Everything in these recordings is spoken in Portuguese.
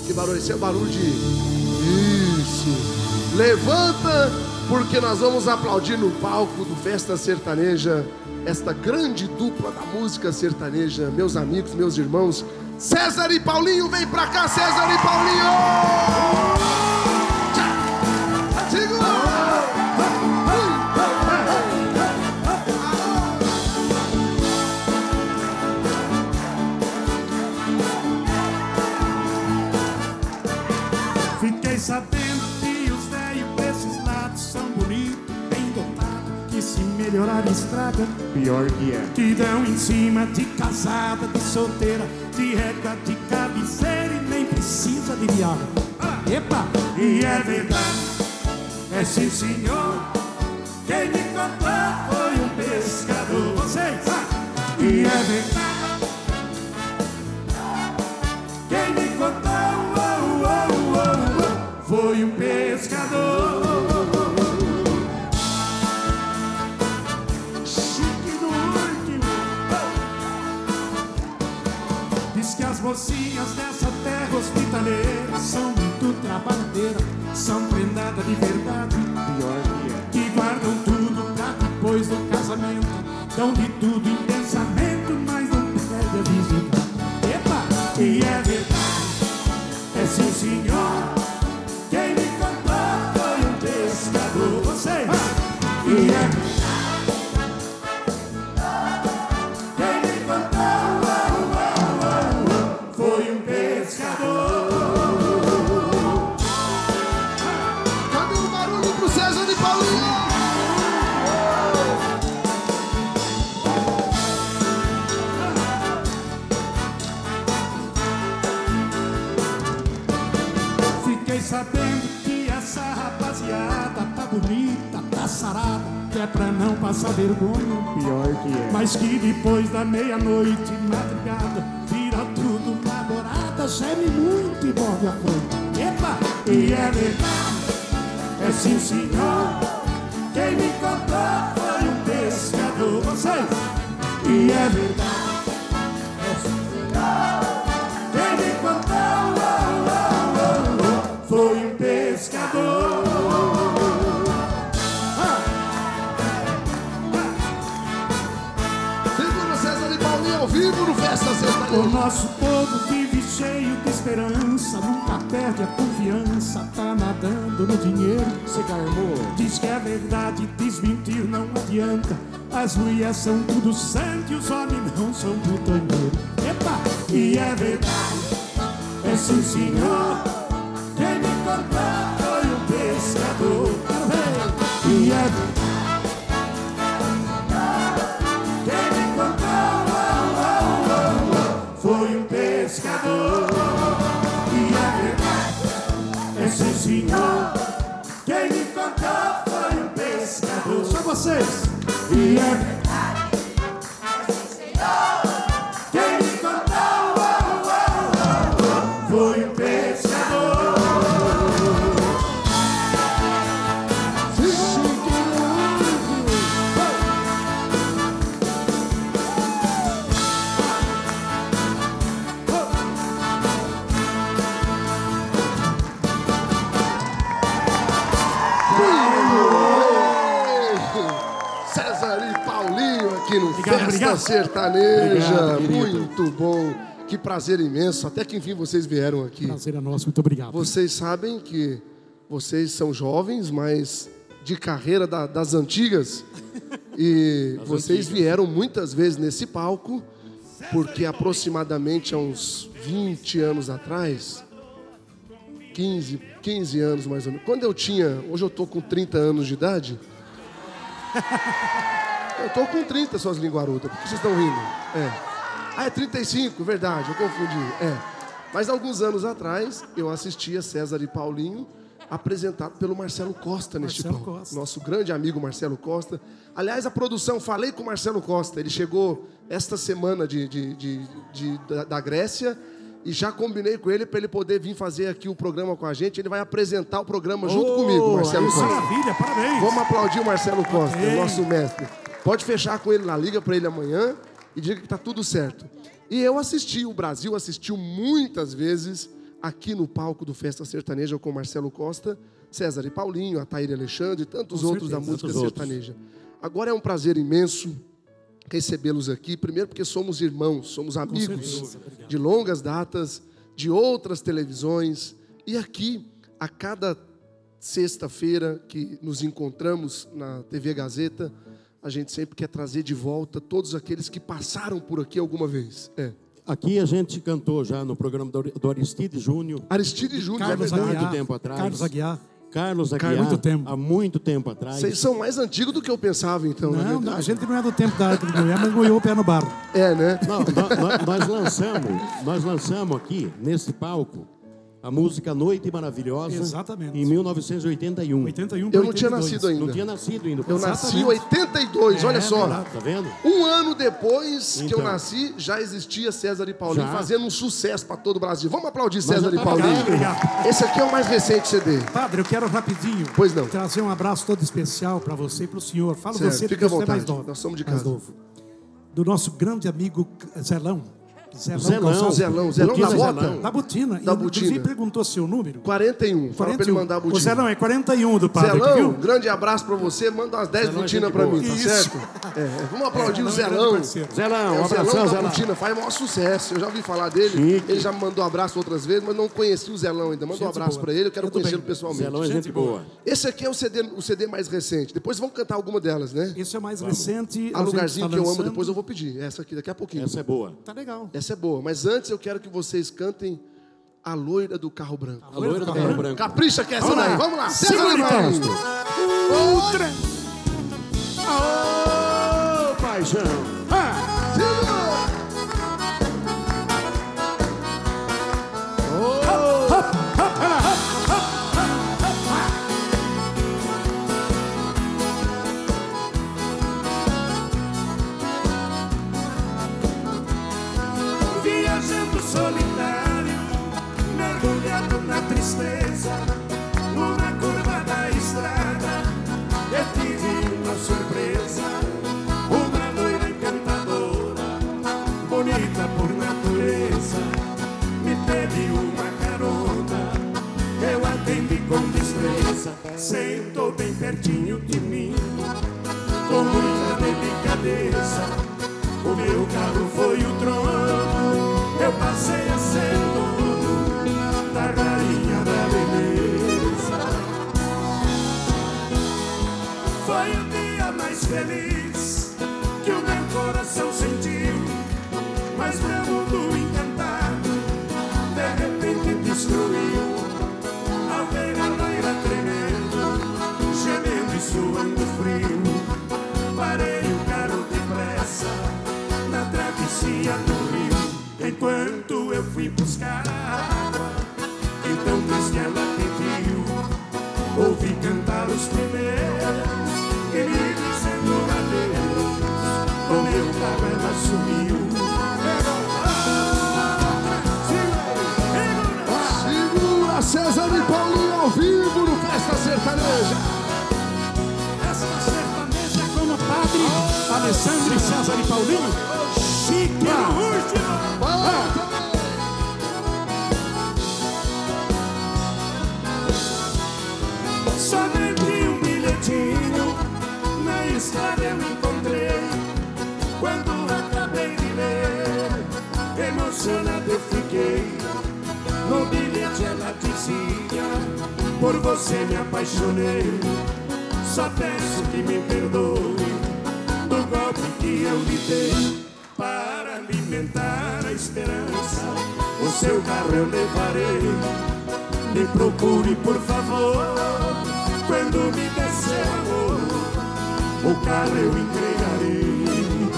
Que barulho? Esse é o barulho de... Isso. Levanta, porque nós vamos aplaudir no palco do Festa Sertaneja esta grande dupla da música sertaneja. Meus amigos, meus irmãos, César e Paulinho. Vem pra cá, César e Paulinho! Segura! Fiquei sabendo que os velhos desses lados são bonitos, bem dotados, que se melhorar estraga, pior que é. Que dão em cima de casada, de solteira, de régua, de cabeceira e nem precisa de viagem. Epa! E é verdade, é sim senhor, quem me contou foi um pescador. Vocês! E é verdade, quem me contou foi um pescador. Chique do último. Diz que as mocinhas dessa terra hospitaleira são muito trabalhadeiras, são prendadas de verdade, pior que é. Que guardam tudo pra depois do casamento, dão de tudo em pensamento, mas não perde a visita. Epa! E é verdade, é sim senhor, quem me contou foi um pescador. Vocês! E é quem me contou foi um pescador. Cadê o barulho pro César e Paulinho? Fiquei sabendo que essa rapaziada tá bonita, tá sarada, que é pra não passar vergonha, pior que é. Mas que depois da meia-noite, madrugada, vira tudo namorada, geme muito e move a fronte. Epa! E é verdade, é sim senhor, quem me contou foi um pescador. Vocês! E é verdade, é sim senhor, quem me contou foi um pescador. Segura César e Paulinho ao vivo no Festa Sertaneja. O nosso povo vive cheio de esperança, nunca perde a confiança, tá nadando no dinheiro, se garmou. Diz que é verdade, desmentir não adianta, as mulheres são tudo santo e os homens não são putanheiros. Epa! E é verdade, é sim senhor, quem me contou foi um pescador. E é verdade, quem me contou foi um pescador. E é verdade, é sim senhor, quem me contou foi um pescador. Só vocês. E é verdade, é sim senhor, quem me contou foi um pescador. César e Paulinho aqui no Obrigado, Festa obrigado. Sertaneja. Obrigado, muito bom. Que prazer imenso. Até que enfim vocês vieram aqui. Prazer é nosso, muito obrigado. Vocês sabem que vocês são jovens, mas de carreira das antigas. E vocês vieram muitas vezes nesse palco, porque aproximadamente há uns 20 anos atrás, 15 anos mais ou menos, quando eu tinha, hoje eu tô com 30 anos de idade. Eu tô com 30, suas linguarudas. Por que vocês estão rindo? Ah, é 35, verdade, eu confundi. Mas alguns anos atrás, eu assistia César e Paulinho, apresentado pelo Marcelo Costa neste palco. Nosso grande amigo Marcelo Costa. Aliás, a produção, falei com o Marcelo Costa, ele chegou esta semana da Grécia e já combinei com ele para ele poder vir fazer aqui o programa com a gente. Ele vai apresentar o programa junto comigo, Marcelo Costa. Maravilha, parabéns. Vamos aplaudir o Marcelo Costa, nosso mestre. Pode fechar com ele lá, liga para ele amanhã e diga que tá tudo certo. E eu assisti, o Brasil assistiu muitas vezes aqui no palco do Festa Sertaneja com Marcelo Costa, César e Paulinho, Ataíde Alexandre e tantos outros da música sertaneja. Agora é um prazer imenso recebê-los aqui, primeiro porque somos irmãos, somos amigos de longas datas, de outras televisões, e aqui, a cada sexta-feira que nos encontramos na TV Gazeta, a gente sempre quer trazer de volta todos aqueles que passaram por aqui alguma vez. Aqui a gente cantou já no programa do Aristide Júnior. Aristide Júnior, Carlos Aguiar, muito tempo atrás. Carlos Aguiar, há muito tempo atrás. Vocês são mais antigos do que eu pensava, então. Não, a gente não é do tempo da arte de mulher, mas moiou o pé no barro. Né? Não, nós lançamos aqui, nesse palco, a música Noite Maravilhosa. Exatamente. Em 1981. Eu não tinha nascido ainda. Não tinha nascido ainda. Eu nasci em 82, olha só. Verdade. Tá vendo? Um ano depois que eu nasci, já existia César e Paulinho fazendo um sucesso para todo o Brasil. Vamos aplaudir César e Paulinho. Obrigado. Esse aqui é o mais recente CD. Padre, eu quero rapidinho trazer um abraço todo especial para você e para o senhor. Fala certo, você, fica à vontade. É mais novo. Nós somos de casa. Do nosso grande amigo Zelão. Zelão da Bota? Da Botina. Da Botina. Inclusive perguntou seu número. 41. Fala pra ele mandar a Botina. O Zelão é 41 do padre. Zelão, aqui, viu? grande abraço pra você. Manda umas 10 Botinas pra mim, tá certo? Vamos aplaudir o Zelão. Zelão, o Zelão da Botina faz o maior sucesso. Eu já ouvi falar dele. Ele já me mandou um abraço outras vezes, mas não conheci o Zelão ainda. Manda um abraço pra ele, eu quero conhecê-lo pessoalmente. Zelão é gente boa. Esse aqui é o CD mais recente. Depois vamos cantar alguma delas, né? Esse é o mais recente. A Lugarzinho que eu amo, depois eu vou pedir. Essa aqui daqui a pouquinho. Essa é boa. Tá legal. Essa é boa. Mas antes eu quero que vocês cantem A Loira do Carro Branco. A Loira do Carro Branco. Capricha que é essa daí. Vamos lá. Segura Outra. Ô, paixão. Viajando solitário, mergulhado na tristeza, numa curva da estrada, eu tive uma surpresa. Uma loira encantadora, bonita por natureza, me pede uma carona. Eu atendi com destreza, sentou bem pertinho de mim, com muita delicadeza. O meu carro foi o trono, eu passei a ser dono da rainha da beleza. Foi o dia mais feliz que o meu coração sentiu, mas meu mundo encantado de repente destruiu. Ao ver a loira tremendo, gemendo e suando frio, parei o carro depressa na travessia do rio, enquanto eu fui buscar água. Então triste ela pediu, ouvi cantar os primeiros e me dizendo adeus. Com meu carro ela sumiu. Segura César e Paulinho ao vivo no Festa Sertaneja. Festa Sertaneja com o padre Alessandro, César e Paulinho. Chique no último. Somente um bilhetinho na estrada eu encontrei. Quando acabei de ler, emocionado eu fiquei. No bilhete ela dizia: por você me apaixonei. Só peço que me perdoe do golpe que eu lhe dei. Para alimentar a esperança, o seu carro eu levarei. Me procure, por favor, quando me der seu amor, o carro eu entregarei.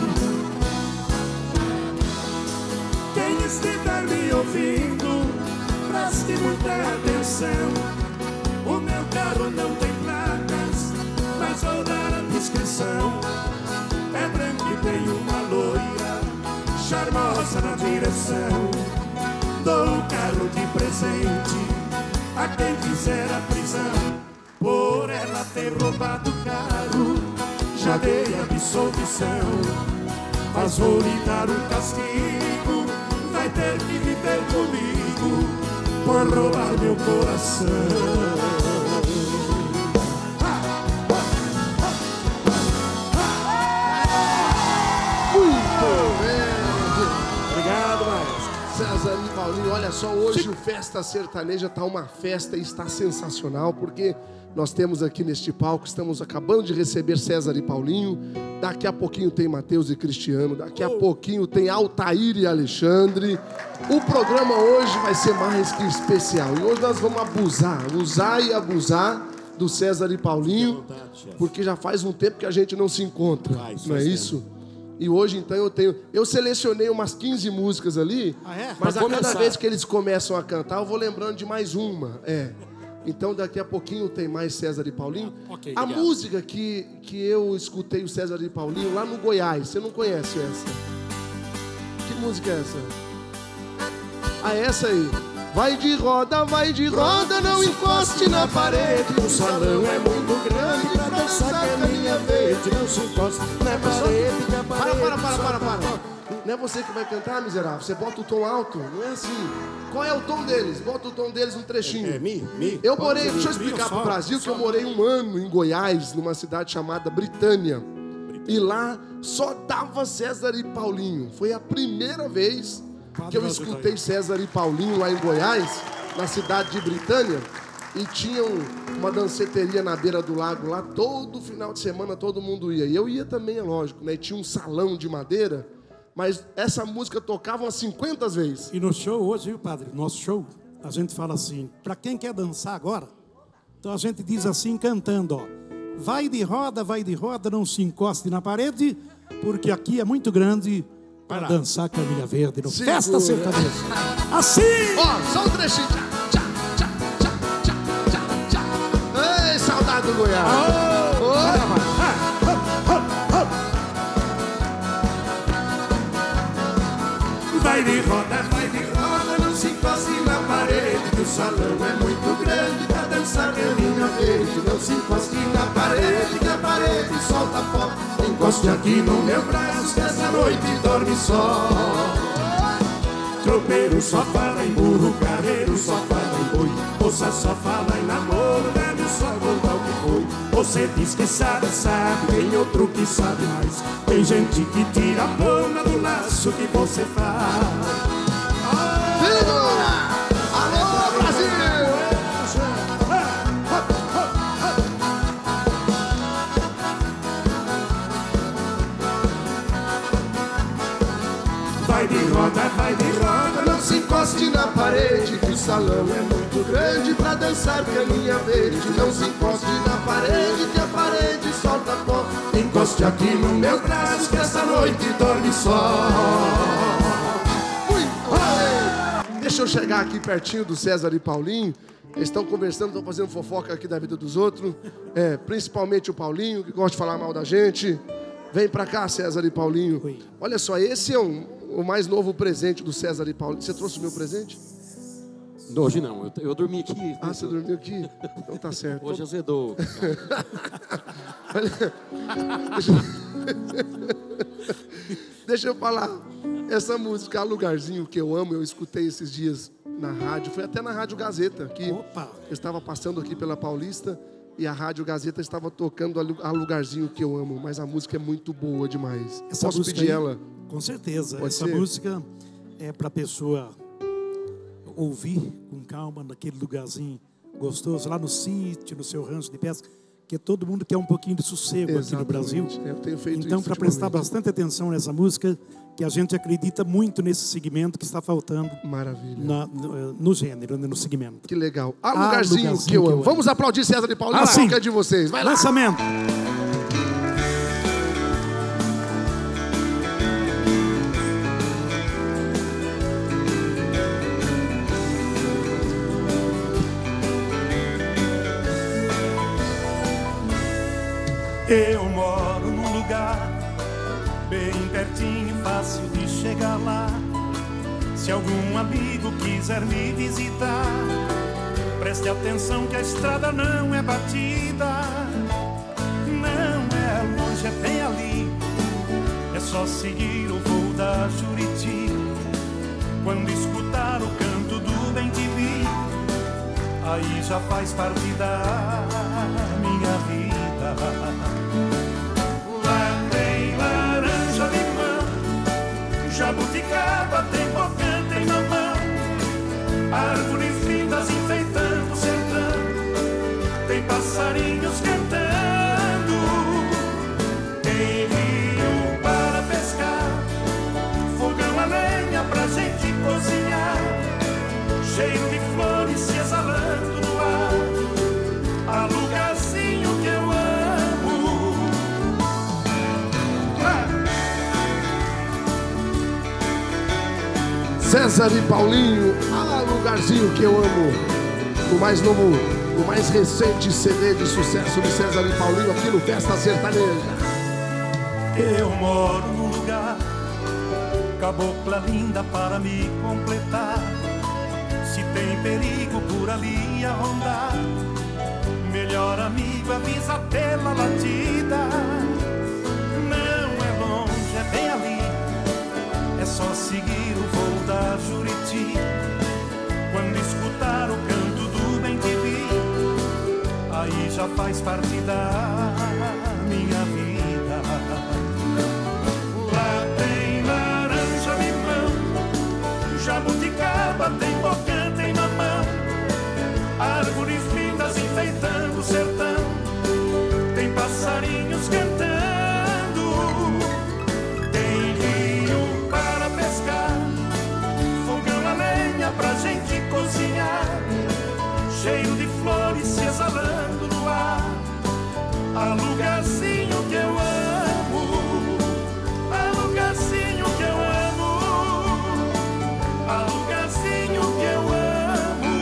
Quem estiver me ouvindo, preste muita atenção. O meu carro não tem placas, mas vou dar a descrição. É branco e tem uma loira charmosa na direção. Dou o carro de presente a quem fizer a prisão, por ela ter roubado o carro. Já dei a absolvição, mas vou lhe dar um castigo. Vai ter que viver comigo por roubar meu coração. César e Paulinho, olha só, hoje o Festa Sertaneja tá uma festa e está sensacional, porque nós temos aqui neste palco, estamos acabando de receber César e Paulinho, daqui a pouquinho tem Mateus e Cristiano, daqui a pouquinho tem Altair e Alexandre. O programa hoje vai ser mais que especial, e hoje nós vamos usar e abusar do César e Paulinho, porque já faz um tempo que a gente não se encontra, não é isso? E hoje, então, eu selecionei umas 15 músicas ali, mas a cada vez que eles começam a cantar, eu vou lembrando de mais uma. Então, daqui a pouquinho tem mais César e Paulinho. A música que eu escutei o César e Paulinho lá no Goiás, você não conhece essa? Que música é essa? Ah, essa aí. Vai de roda, não encoste na parede. O salão é muito grande pra dançar caminha verde. Não se encoste na parede, que a parede... Para. Não é você que vai cantar, miserável. Você bota o tom alto, não é assim. Qual é o tom deles? Bota o tom deles um trechinho. Eu morei, deixa eu explicar pro Brasil que eu morei um ano em Goiás, numa cidade chamada Britânia. E lá só dava César e Paulinho. Foi a primeira vez que eu escutei César e Paulinho lá em Goiás, na cidade de Britânia, e tinha uma danceteria na beira do lago lá, todo final de semana todo mundo ia. E eu ia também, é lógico, né? E tinha um salão de madeira, mas essa música tocava umas 50 vezes. E no show hoje, viu, padre? Nosso show, a gente fala assim, para quem quer dançar agora, então a gente diz assim, cantando, ó. Vai de roda, não se encoste na parede, porque aqui é muito grande... para dançar caminha verde no Festa Sertaneja. Assim! Ó, só um trechinho. Ei, saudade do Goiás. Vai de roda, não se encoste na parede, que o salão é muito grande pra dançar caminha verde. Não se encoste na parede, que a parede solta pó. Encoste aqui no meu braço, que essa noite dorme só. Tropeiro só fala em burro, carreiro só fala em boi, moça só fala em namoro, velho só conta o que foi. Você diz que sabe, tem outro que sabe mais. Tem gente que tira a ponta do laço que você faz. Alô, Brasil! Vai de roda, não se encoste na parede, que o salão é muito grande pra dançar caminha verde. Não se encoste na parede, que a parede solta pó. Encoste aqui no meu braço, que essa noite dorme só. Deixa eu chegar aqui pertinho do César e Paulinho. Eles estão conversando, estão fazendo fofoca aqui da vida dos outros. Principalmente o Paulinho, que gosta de falar mal da gente. Vem pra cá, César e Paulinho. Oi. Olha só, esse é o mais novo presente do César e Paulinho. Você trouxe o meu presente? Hoje não, eu dormi aqui. Ah, você dormiu aqui? Então tá certo. Hoje azedou. Deixa eu falar. Essa música, Lugarzinho, que eu amo, eu escutei esses dias na rádio. Foi até na Rádio Gazeta, que eu estava passando aqui pela Paulista. E a Rádio Gazeta estava tocando a Lugarzinho que eu amo, mas a música é muito boa demais. Posso pedir aí, ela? Com certeza. Pode essa ser? Música é para a pessoa ouvir com calma naquele lugarzinho gostoso, lá no sítio, no seu rancho de pesca, que todo mundo quer um pouquinho de sossego. Exatamente. Aqui no Brasil. Eu tenho feito então, isso para prestar bastante atenção nessa música, que a gente acredita muito nesse segmento que está faltando. Maravilha. No gênero, no segmento. Que legal. Lugarzinho que eu amo. Vamos aplaudir César e Paulinho. Sim. Que é de vocês. Vai lá. Lançamento. Eu moro num lugar bem pertinho, fácil de chegar lá. Se algum amigo quiser me visitar, preste atenção que a estrada não é batida. Não é longe, é bem ali. É só seguir o voo da Juriti. Quando escutar o canto do bem-te-vi, aí já faz parte da minha vida. Lá tem laranja, limão, jabuticaba, tem bocã, tem mamão, árvores lindas enfeitando o sertão, tem passarinhos cantando, tem rio para pescar, fogão a lenha pra gente cozinhar, cheiro de flores se exalando no ar, há lugarzinho que eu amo. César e Paulinho, há lugarzinho que eu amo. O mais novo, o mais recente CD de sucesso de César e Paulinho aqui no Festa Sertaneja. Eu moro num lugar, cabocla linda para me completar. Se tem perigo por ali a rondar, melhor amigo avisa pela latida. Não é longe, é bem ali, é só seguir o voo da Juriti. Quando escutar o canto do bem-te-vi, aí já faz parte da minha vida. Lá tem laranja, limão, jabuticaba, tem bocã, tem mamão, árvores lindas enfeitando o sertão, tem passarinhos cantando, tem rio para pescar, fogão a lenha pra gente cozinhar, cheiro de flores se exalando no ar, há lugarzinho que eu amo, há lugarzinho que eu amo, há lugarzinho que eu amo.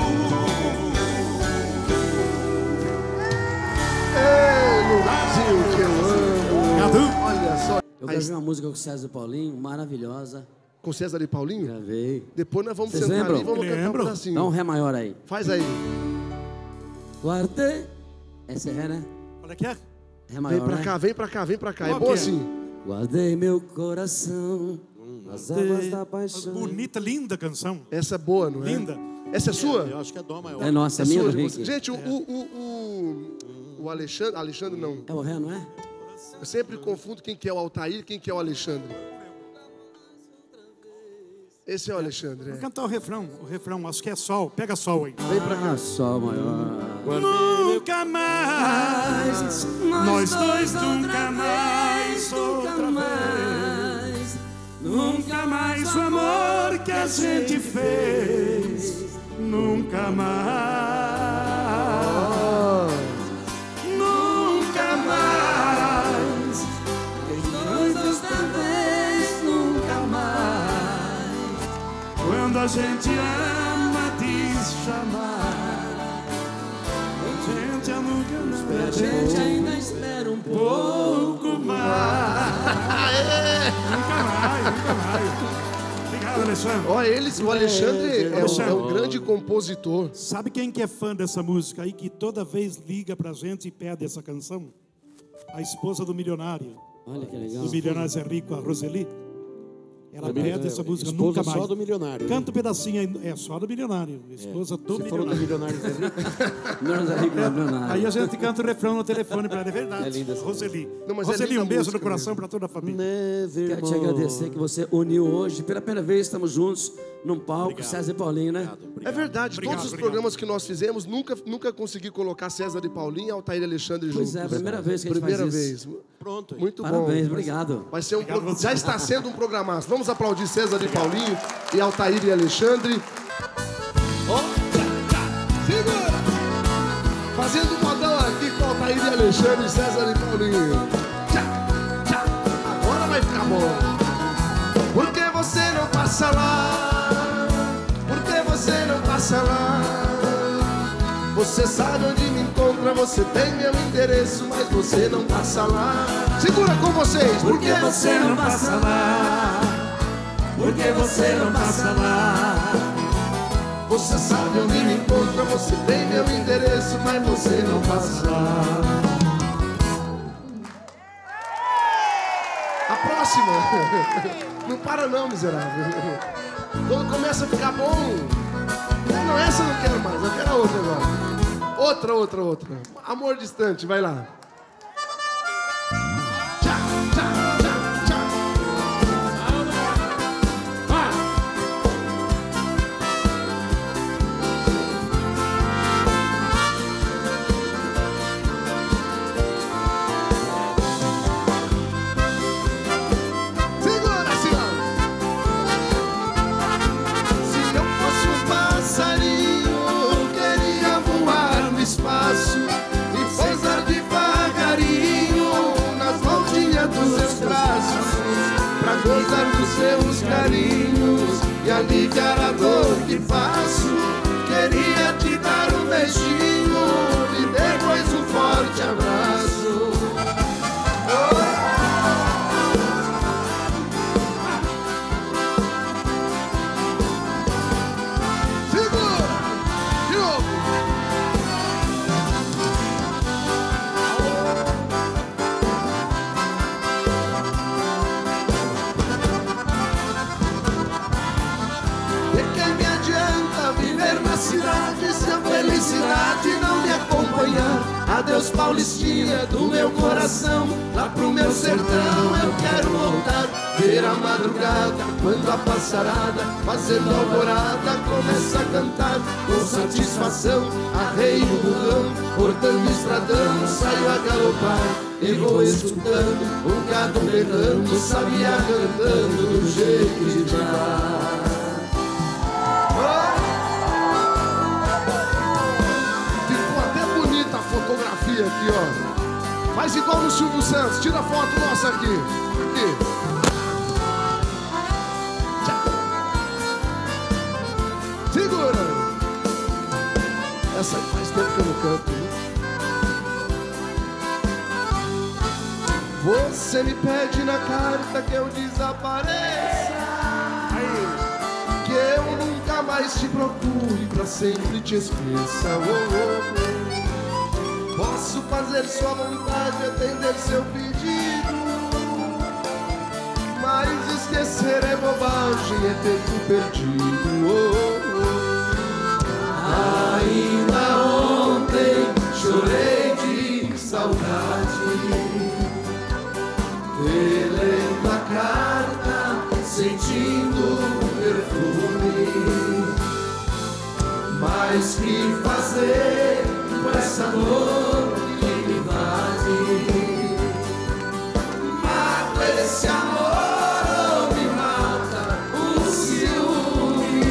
Ei, lugarzinho que eu amo. Olha só. Eu gravei uma música com o César e Paulinho, maravilhosa. Com César e Paulinho? Gravei. Depois nós vamos Vocês sentar lembram? ali e vamos cantar um pedacinho. Dá um ré maior aí. Faz aí. Guardei. Essa é ré, né? Olha aqui, Ré Vem maior, pra né? cá, vem pra cá, vem pra cá. É Qual bom que é? assim. Guardei meu coração nas águas da paixão. bonita, linda canção. Essa é boa, não é? Linda. Essa é sua? Eu acho que é dó maior. É nossa, É minha sua do de Rick. você. Gente, o Alexandre... Alexandre não. É o ré, não é? Eu sempre confundo quem que é o Altair e quem que é o Alexandre. Esse é o Alexandre, Vou é. cantar o refrão, acho que é sol. Pega sol aí. Vem pra cá. Ah, sol maior. Nunca mais, nós dois nunca mais, outra vez. Nunca mais o amor que a gente fez. Nunca mais. Nunca mais. Nós dois talvez nunca mais. Quando a gente ama te chamar, a gente A gente ainda espera um pouco mais. Nunca mais. Obrigado, Alexandre. Ó, eles, o Alexandre é um grande compositor. Sabe quem que é fã dessa música aí, que toda vez liga pra gente e pede essa canção? A esposa do milionário. Olha que legal. Do milionário Zé Rico, a Roseli. Ela pede essa música Esposa nunca mais. só do milionário. Canta um pedacinho aí. É só do milionário. Esposa do Você falou do milionário. milionário Zé Rico. Não, Zé Rico, não, não. Aí a gente canta o refrão no telefone pra ela, é verdade. É linda essa Roseli. Não, mas é Roseli, linda um a beijo música no coração mesmo. pra toda a família. Quero te agradecer que você uniu hoje. Pela primeira vez estamos juntos num palco, César e Paulinho, né? É verdade, Obrigado, todos os obrigado. programas que nós fizemos, nunca consegui colocar César e Paulinho e Altair e Alexandre juntos. Pois é, a primeira vez que a gente Primeira faz vez. isso. Pronto. Muito Parabéns, bom. obrigado. Vai ser Obrigado, já está sendo um programaço. Vamos aplaudir César e Paulinho e Altair e Alexandre. Segura! Fazendo um modão aqui com Altair e Alexandre, César e Paulinho. Tchá, tchá. Agora vai ficar bom. Por que você não passa lá? Por que você não passa lá? Você sabe onde me encontra, você tem meu endereço, mas você não passa lá. Segura com vocês. Por que você não passa lá? Por que você não passa lá? Você sabe onde me encontra, você tem meu endereço, mas você não passa lá. A próxima. Não para não, miserável. Quando começa a ficar bom. Não, essa eu não quero mais, eu quero a outra agora. Outra. Amor distante, vai lá. Tchá, tchá, tchá, tchá. Segura, Silão. Se eu fosse um passarinho, queria voar no espaço e pousar devagarinho nas mãozinhas dos seus braços, pra gozar dos seus carinhos e aliviar a dor que passo. Queria te dar um beijinho e depois um forte abraço. Segura! De novo! De que me adianta viver na cidade se a felicidade não me acompanhar? Adeus, Paulistinha do meu coração, lá pro meu sertão eu quero voltar. Ver a madrugada, quando a passarada, fazendo alvorada, começa a cantar. Com satisfação, arreio o burrão, cortando estradão, saio a galopar. E vou escutando um gado berrando, sabiá cantando do jeito de dar. Ficou até bonita a fotografia aqui, ó. Faz igual no Silvio Santos, tira a foto nossa aqui. Aqui. Segura! Essa aí faz tempo que eu não canto, né? Você me pede na carta que eu desapareça, que eu nunca mais te procure, pra sempre te esqueça. Posso fazer sua vontade, atender seu pedido, mas esquecer é bobagem, é tempo perdido. Ainda ontem chorei de saudade, relendo a carta, sentindo o perfume. Mas que fazer com essa dor que me invade? Mata esse amor ou me mata o ciúme?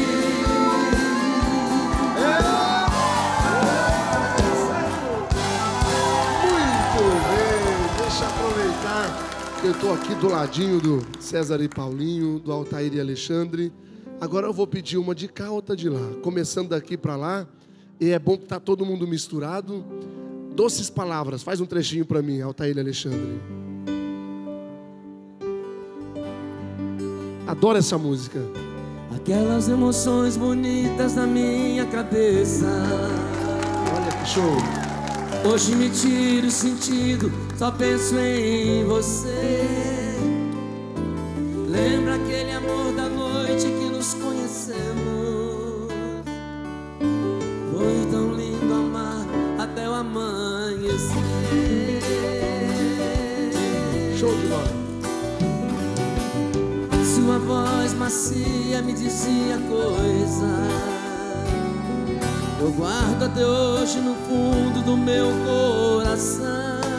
Muito bem, deixa eu aproveitar que eu estou aqui do ladinho do César e Paulinho, do Altair e Alexandre. Agora eu vou pedir uma de cá, outra de lá, começando daqui para lá. E é bom que tá todo mundo misturado. Doces Palavras, faz um trechinho para mim, Altair e Alexandre. Adoro essa música. Aquelas emoções bonitas na minha cabeça, Olha que show. hoje me tiro o sentido, só penso em você. Lembra aquele amor da noite que nos conhecemos? Foi tão lindo amar até o amanhecer. Show de bola. Sua voz macia me dizia coisas, eu guardo até hoje no fundo do meu coração.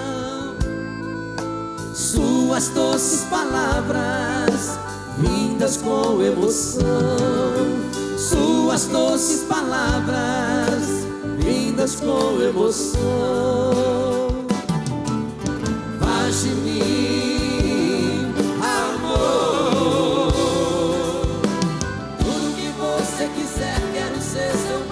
Suas doces palavras, vindas com emoção. Suas doces palavras, vindas com emoção. Faz de mim amor, tudo que você quiser, quero ser seu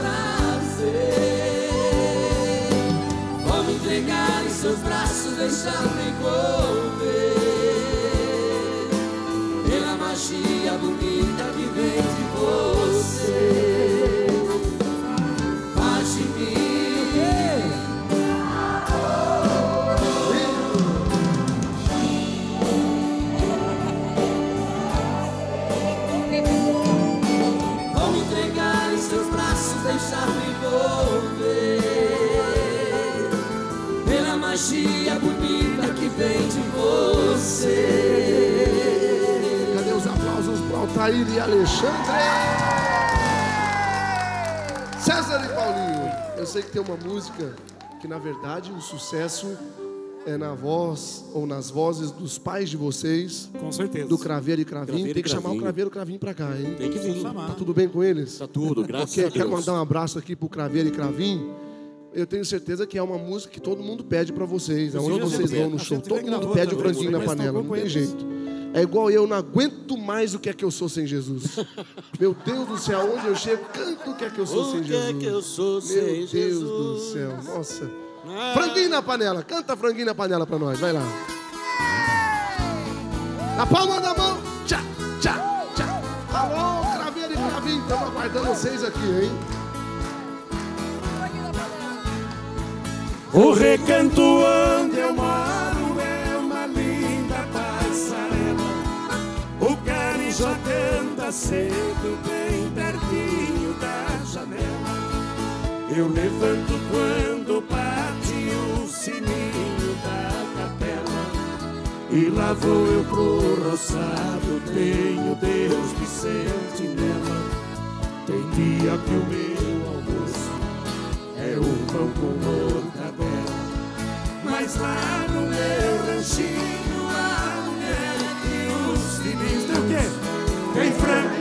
prazer. Vou me entregar em seus braços, deixar-me envolver pela magia bonita que vem de você. Faz de mim vou me entregar em seus braços, deixar-me envolver magia bonita que vem de você. Cadê os aplausos para Altair e Alexandre? César e Paulinho. Eu sei que tem uma música que, na verdade, o sucesso é na voz ou nas vozes dos pais de vocês. Com certeza. Do Craveiro e Cravinho. Craveiro Tem que e chamar o Cravinho. Craveiro e Cravinho pra cá, hein? Tem que vir. Tá tudo bem com eles? Tá tudo, graças a Deus. Quero mandar um abraço aqui pro Craveiro e Cravinho. Eu tenho certeza que é uma música que todo mundo pede pra vocês. Aonde vocês vão no show, todo mundo pede o franguinho na panela. Não tem jeito. É igual eu, não aguento mais o que é que eu sou sem Jesus. Meu Deus do céu, onde eu chego, canto o que é que eu sou sem Jesus. O que é que eu sou sem Meu Deus do céu, nossa. Franguinho na panela, canta franguinho na panela pra nós, vai lá. Na palma da mão, tchá, tchá, tchá. Alô, Craveiro e Cravinho, estamos aguardando vocês aqui, hein? O recanto onde eu moro é uma linda passarela. O carijó canta cedo, bem pertinho da janela. Eu levanto quando bate o sininho da capela. E lá vou eu pro roçado, tenho Deus de sentinela. Tem dia que o meu almoço é o pão com mortadela. Mas lá no meu ranchinho a mulher e os filhos tem o quê? Tem frango.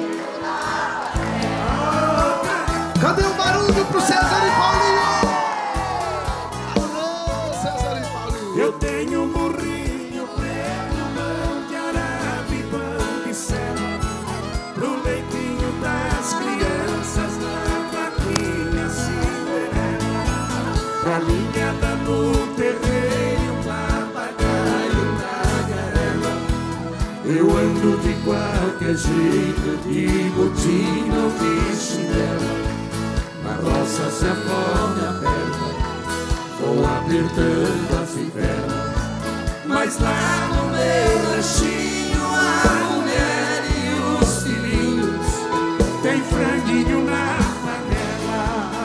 Cadê o barulho pro César e Paulinho? Alô, César e Paulinho. Eu tenho um burrinho preto, mão de arame e pão de sela. Pro leitinho das crianças na vaquinha Cinderela. Galinhada no terreiro, papagaio na garela. Eu ando de qualquer jeito, de botina ou de chinela. Na roça se a fome aperta, vou apertando as fivelas. Mas lá no meu ranchinho a mulher e os filhinhos tem franguinho na panela.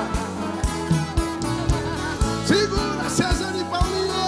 Segura, César e Paulinho.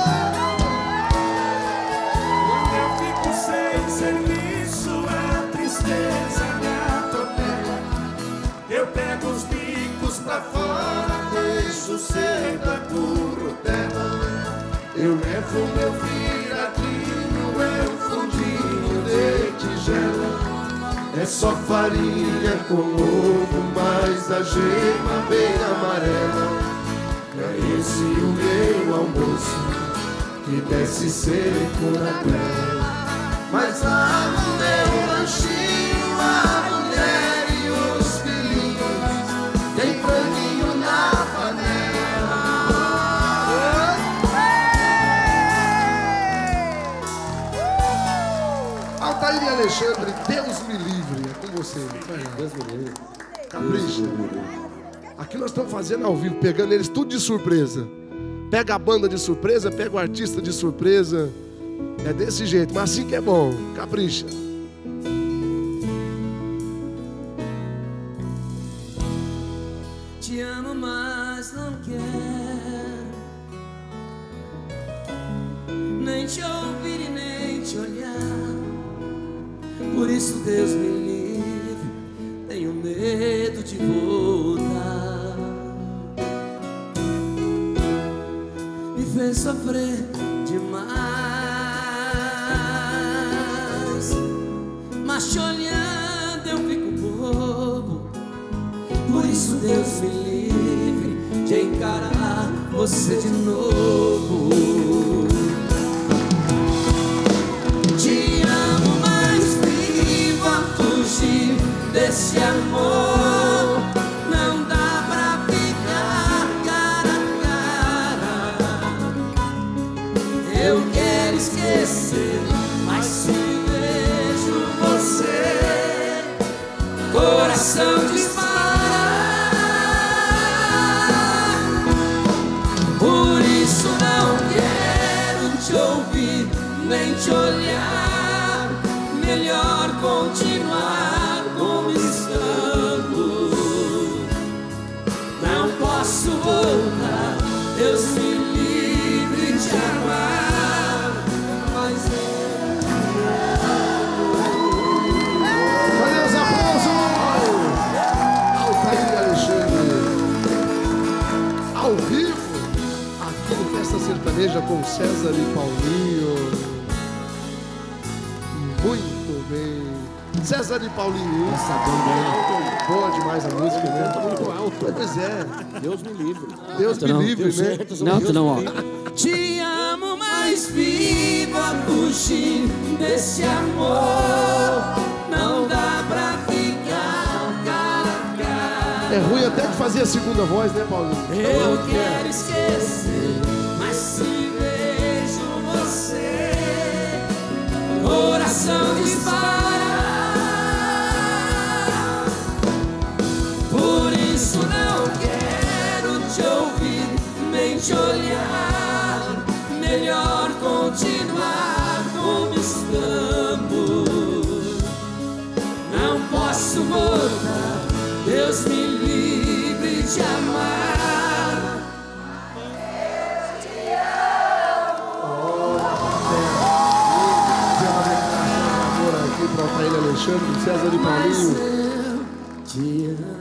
Quando eu fico sem serviço, a tristeza me atropela. Eu pego os bicos pra fora, deixo cedo a currutela. Eu levo meu viradinho, eu fundinho de tigela. É só farinha com ovo, mais a gema bem amarela. É esse o meu almoço, que desce seco na tela. Mas lá no meu ranchinho a mulher e os filhinhos tem franguinho na panela. Altair e Alexandre, Deus me livre. É com você. Vai lá. Deus me livre. Capricha. Aqui nós estamos fazendo ao vivo, pegando eles tudo de surpresa. Pega a banda de surpresa, pega o artista de surpresa. É desse jeito, mas assim que é bom. Capricha. Te amo, mas não quero nem te ouvir e nem te olhar. Por isso, Deus me livre, tenho medo de voltar. Me fez sofrer demais, mas te olhando eu fico bobo. Por isso, Deus me livre de encarar você de novo. Te amo, mas vivo a fugir desse amor. Não dá pra ficar cara a cara. Eu quero esquecer, mas se vejo você, coração dispara. Por isso não quero te ouvir nem te olhar. Melhor continuar como estamos. Não posso voltar. Deus me livre de te amar, mas Cadê os aplausos? Altair Alexandre. Ao vivo, aqui no Festa Sertaneja com César e Paulinho. Muito bem. César e Paulinho. Essa banda é Boa demais a música, né? muito alto. Pois é. Deus me livre. Deus me livre, né? não, tu não, ó. Te amo, mas vivo a fugir desse amor. Não dá pra ficar cara a cara. É ruim até de fazer a segunda voz, né, Paulinho? Eu quero esquecer, mas se vejo você, coração dispara. Por isso não quero te ouvir, nem te olhar. Melhor continuar como estamos. Não posso voltar, Deus me livre de amar. Agora aqui para Altair Alexandre, César e Paulinho. Te amo.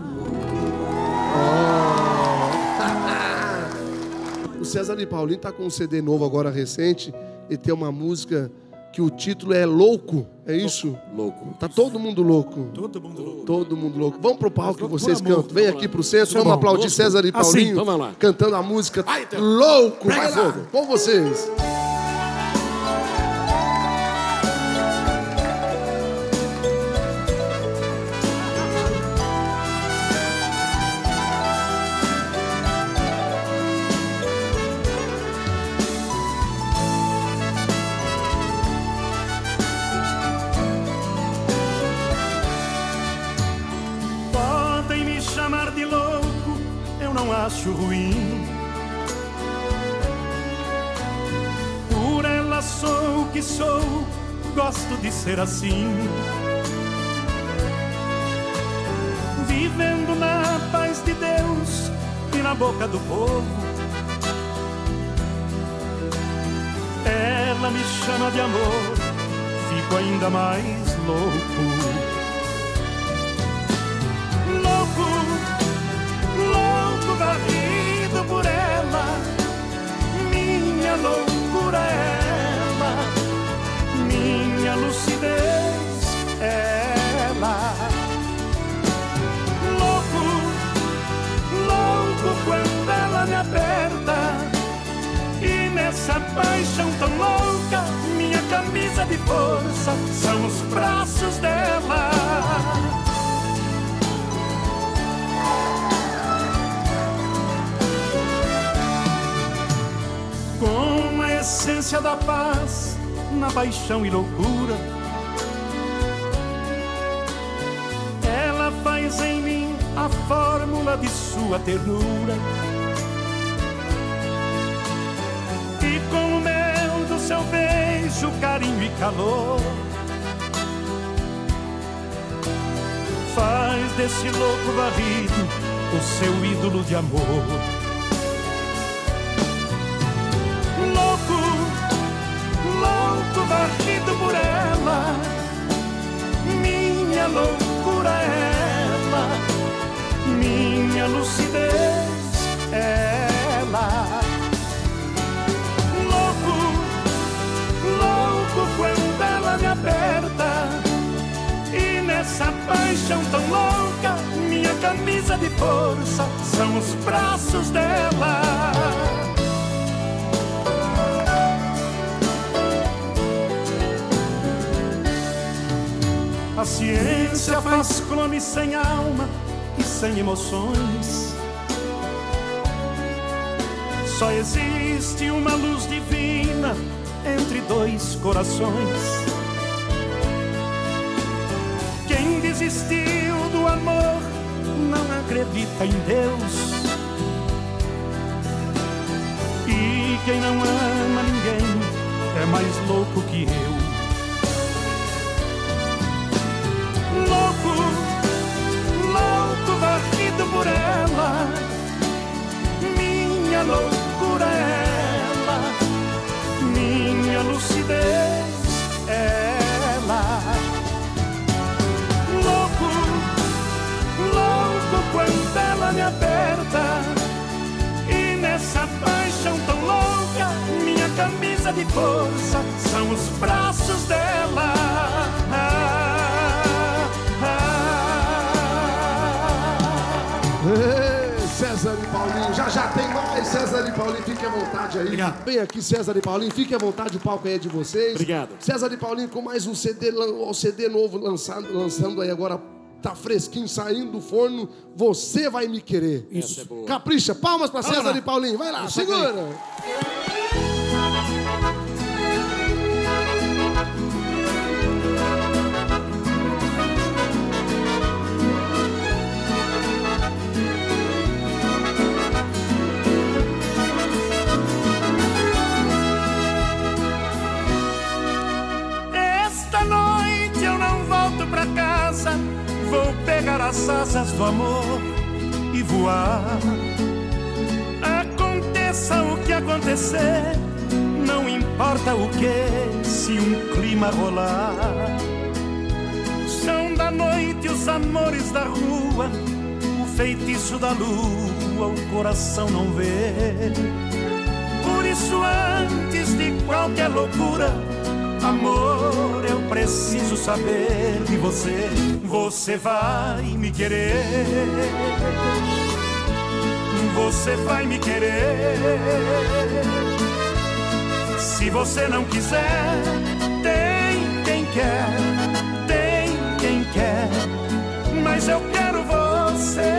O César e Paulinho tá com um CD novo agora recente e tem uma música que o título é Louco, é isso? Louco. Tá todo mundo louco. Todo mundo louco. Todo mundo louco. Vamos pro palco que vocês por amor, cantam. Vem vamos aqui lá. pro centro, Isso é vamos bom. aplaudir Gosto. César e Paulinho vamos lá. cantando a música Vai, então. Louco. Vai Prega lá, fogo. com vocês. Podem me chamar de louco, eu não acho ruim. Por ela sou o que sou, gosto de ser assim. Vivendo na paz de Deus e na boca do povo. Ela me chama de amor, fico ainda mais louco. Louco, varrido por ela, minha loucura é ela, minha lucidez é ela. Louco quando ela me aperta, e nessa paixão tão louca, minha camisa de força são os braços dela. Com a essência da paz, na paixão e loucura, ela faz em mim a fórmula de sua ternura. E com o mel do seu beijo, carinho e calor, faz desse louco varrido o seu ídolo de amor. Louco, varrido por ela, minha loucura é ela, minha lucidez é ela. Louco quando ela me aperta, e nessa paixão tão louca, minha camisa de força são os braços dela. A ciência faz clones sem alma e sem emoções. Só existe uma luz divina entre dois corações. Quem desistiu do amor não acredita em Deus. E quem não ama ninguém é mais louco que eu. Louco, varrido por ela, minha loucura é ela, camisa de força são os braços dela. Ei, César e Paulinho, já tem mais. César e Paulinho, fiquem à vontade aí. Obrigado. Vem aqui, César e Paulinho, fiquem à vontade, o palco aí é de vocês. Obrigado. César e Paulinho com mais um CD, o CD novo lançando aí agora, tá fresquinho, saindo do forno. Você vai me querer. Isso. É boa. Capricha, palmas pra César e Paulinho, vai lá, segura. Vou pegar as asas do amor e voar. Aconteça o que acontecer, não importa o que, se um clima rolar. São da noite os amores da rua, o feitiço da lua, o coração não vê. Por isso antes de qualquer loucura, amor, eu preciso saber de você. Você vai me querer. Você vai me querer. Se você não quiser, tem quem quer. Tem quem quer. Mas eu quero você.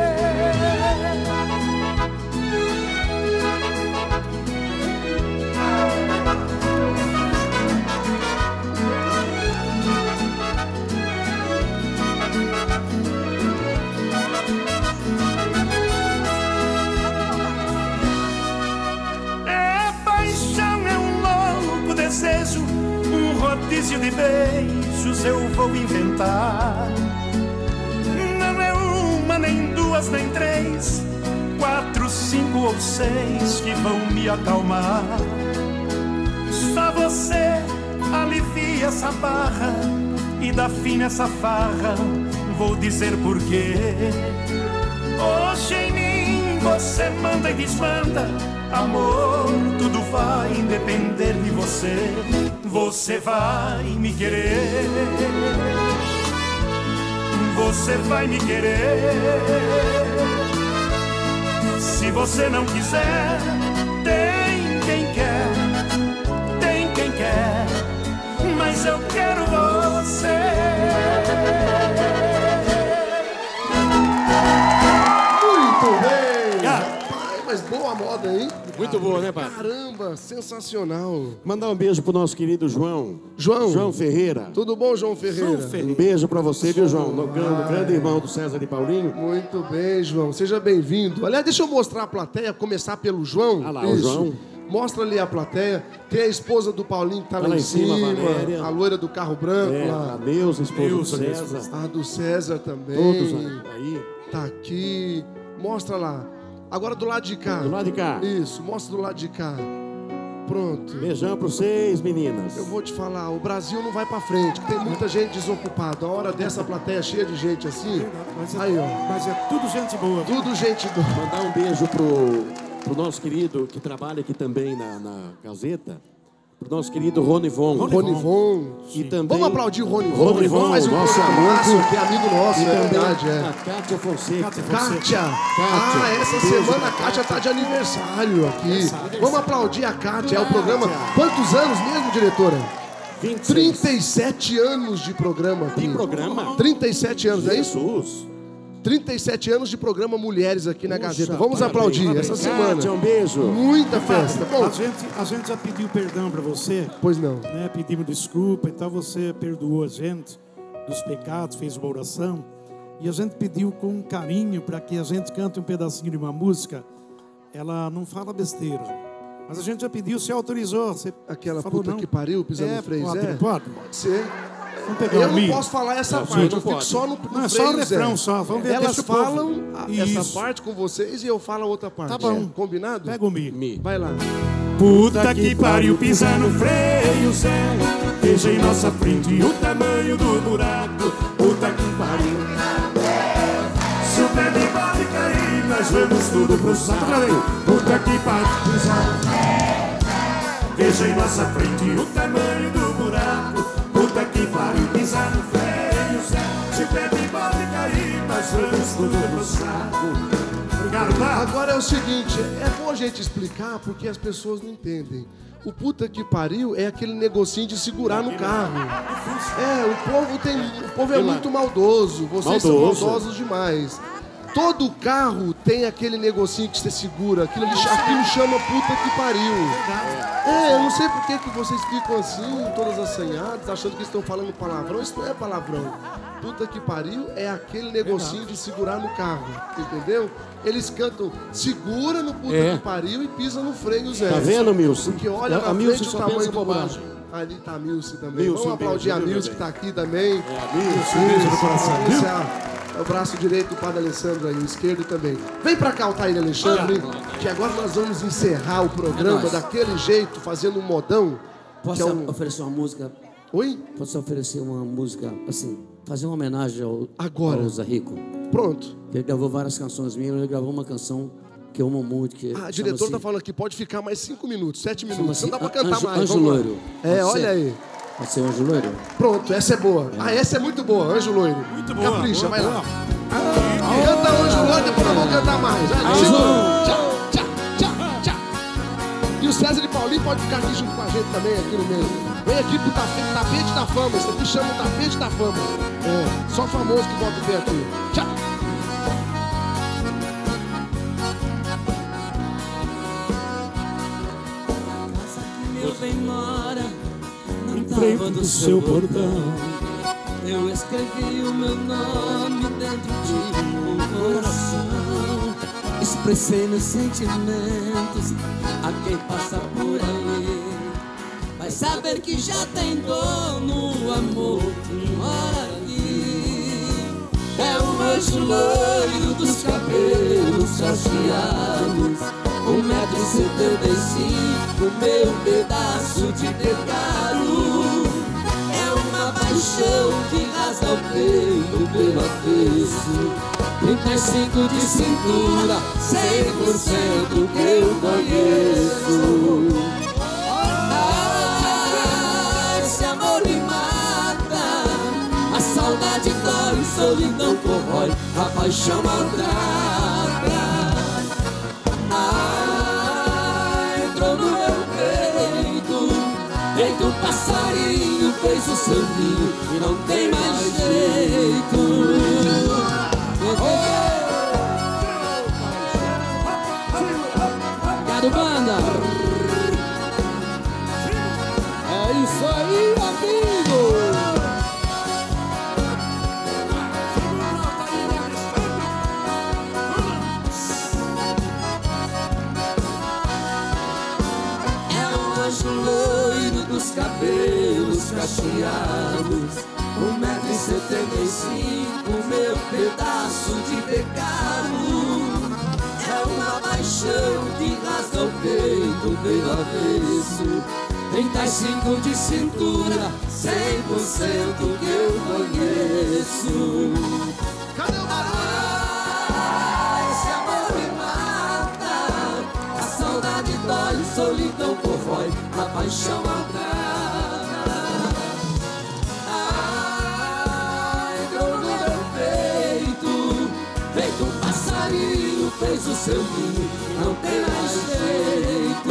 Desejo, um rodízio de beijos eu vou inventar. Não é uma, nem duas, nem três, 4, 5 ou 6 que vão me acalmar. Só você alivia essa barra e dá fim nessa farra. Vou dizer porquê. Hoje em mim você manda e desmanda. Amor, tudo vai depender de você. Você vai me querer. Você vai me querer. Se você não quiser, tem quem quer. Tem quem quer. Mas eu quero você. Muito bem. Mas boa moda, hein? Muito boa, né, pai? Caramba, sensacional. Mandar um beijo pro nosso querido João. João. João Ferreira. Tudo bom, João Ferreira? Um beijo pra você, viu, João? No grande irmão do César e Paulinho. Muito bem, João. Seja bem-vindo. Aliás, deixa eu mostrar a plateia, começar pelo João. Ah lá, o João. Mostra ali a plateia. Tem a esposa do Paulinho que tá lá em cima, a loira do carro branco lá. A Neuza, esposa do César. A do César também. Todos aí. Tá aqui. Mostra lá. Agora do lado de cá. Do lado de cá. Isso, mostra do lado de cá. Pronto. Beijão pra vocês, meninas. Eu vou te falar, o Brasil não vai pra frente, que tem muita gente desocupada. A hora dessa plateia cheia de gente assim. Aí, ó. Mas é tudo gente boa. Tudo gente boa. Mandar um beijo pro nosso querido que trabalha aqui também na Gazeta. Pro nosso querido Rony Von. E também... Vamos aplaudir o Rony Von. Rony Von, mais um nosso amigo, que é amigo nosso, e é também verdade, é. a Kátia Fonseca. Kátia. Essa semana a Kátia tá de aniversário aqui. Vamos aplaudir a Kátia. É o programa... Quantos anos mesmo, diretora? 26. 37 anos de programa aqui. De programa? 37 anos, é isso? Jesus. 37 anos de programa Mulheres aqui na Gazeta. Vamos aplaudir essa semana. Kátia, um beijo. Muita festa. Bom, A gente já pediu perdão para você. pois não. Né? Pedimos desculpa, então você perdoou a gente dos pecados, fez uma oração. E a gente pediu com carinho para que a gente cante um pedacinho de uma música. Ela não fala besteira. Mas a gente já pediu, você autorizou. Você Aquela falou puta não. que pariu, pisando no freio Zé? Pode ser. Vamos pegar Eu o não milho. posso falar essa Não, parte, não eu fico pode. só no Não, é freio só o refrão, Zé. só. Vamos ver Elas deixa o povo. falam essa Isso. parte com vocês e eu falo a outra parte. Tá bom. Combinado? Pega o milho. Vai lá. Puta que pariu, pisar no freio, Zé. Veja em nossa frente o tamanho do buraco. Puta que pariu. Se o pé de pode cair, nós vamos tudo pro saco. Puta que pariu, pisar no freio. Veja em nossa frente o tamanho do buraco. Puta que pariu, pisar no freio, certo? Se bebe, pode cair, mas vamos tudo pro saco. Obrigado, tá? Agora é o seguinte, é bom a gente explicar porque as pessoas não entendem. O puta que pariu é aquele negocinho de segurar no carro. O povo é muito maldoso. Vocês são maldosos demais. Todo carro tem aquele negocinho que você segura. Aquilo chama puta que pariu. Eu não sei por que vocês ficam assim, todas assanhadas, achando que estão falando palavrão. Isso não é palavrão. Puta que pariu é aquele negocinho de segurar no carro. Entendeu? Eles cantam, segura no puta que pariu e pisa no freio, Zé. Tá vendo, Milce? Porque olha na frente o tamanho do buraco. Ali tá a Milce também. Vamos aplaudir a Milce que tá aqui também. A Milce, beijo no coração. É o braço direito do Padre Alessandro aí, o esquerdo também. Vem pra cá, Altair Alexandre, que agora nós vamos encerrar o programa daquele jeito, fazendo um modão. Posso oferecer uma música? Oi? Posso oferecer uma música, assim, fazer uma homenagem ao Zé Rico? Pronto. Ele gravou várias canções minhas, ele gravou uma canção que eu amo muito. Que a diretora tá falando aqui, pode ficar mais 5 minutos, 7 minutos. Não dá pra cantar mais. Anjo Loiro. Olha aí. Pode ser Anjo Loiro? Pronto, essa é boa. Essa é muito boa, Anjo Loiro. Muito boa. Capricha, vai lá. Canta Anjo Loiro, depois nós vamos cantar mais. Tchau. E o César e Paulinho pode ficar aqui junto com a gente também, aqui no meio. Vem aqui pro tapete da fama. Isso aqui chama o tapete da fama. Só famoso que bota o pé aqui. Tchau. Meu bem mora em frente do seu portão. Eu escrevi o meu nome dentro de um coração. Expressei meus sentimentos a quem passa por ali. Vai saber que já tem dono o amor que mora aqui. É o anjo loiro dos cabelos cacheados, 1,75 m, meu pedaço de pecado. É uma paixão que rasga o peito pelo avesso, 35 de cintura, 100% que eu conheço. Esse amor me mata, a saudade dói, solidão corrói, a paixão maltrata. Entrou no meu peito, feito um passarinho, fez o seu ninho e não tem mais jeito. Obrigado, banda. É isso aí, amigo. É o anjo loiro dos cabelos cacheados, 1,75 m, meu pedaço de pecado. É uma paixão que rasga o peito pelo avesso, 35 de cintura, 100% que eu conheço. Cadê o Esse amor me mata, a saudade dói, solidão corrói, a paixão maltrata. Entrou no meu peito, feito um passarinho, fez o seu ninho, não tem mais jeito.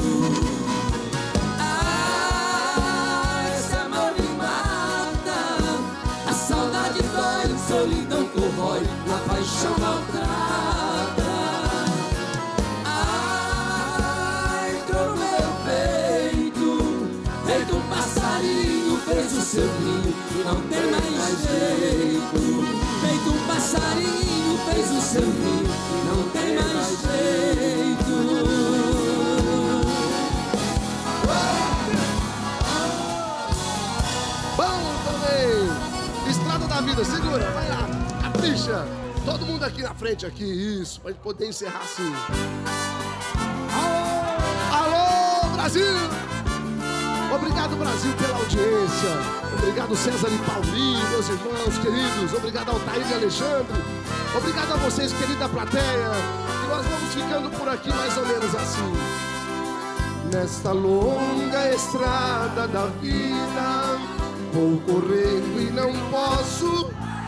Esse amor me mata, a saudade dói, solidão corrói, a paixão maltrata. Entrou no meu peito, feito um passarinho, fez o seu ninho e não tem mais jeito. Feito um passarinho, fez o seu ninho e não tem mais jeito. Bom também. Estrada da vida, segura, vai lá, capricha. Todo mundo aqui na frente, aqui, isso, pra gente poder encerrar assim. Alô, Brasil! Obrigado, Brasil, pela audiência. Obrigado, César e Paulinho, meus irmãos queridos. Obrigado, Altair e Alexandre. Obrigado a vocês, querida plateia. E nós vamos ficando por aqui mais ou menos assim. Nesta longa estrada da vida, vou correndo e não posso,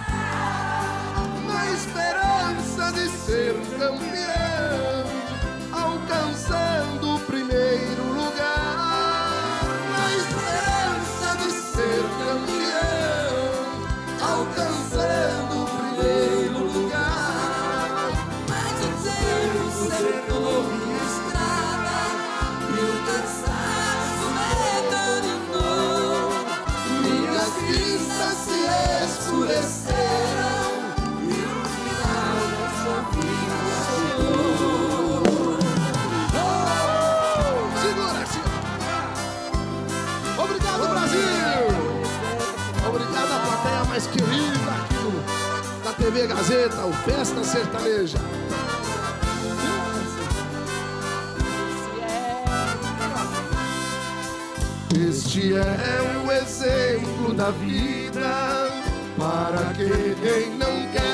na esperança de ser campeão, alcançando o primeiro lugar. Na esperança de ser campeão, alcançando o primeiro lugar. Mas o tempo secou minha estrada e o cansaço me dominou. Minhas vistas se escureceram e o final da sua vida chegou. Segura, senhor! Obrigado, Brasil! Obrigado à plateia mais querida aqui da TV Gazeta, o Festa Sertaneja. Este é o exemplo da vida para quem não quer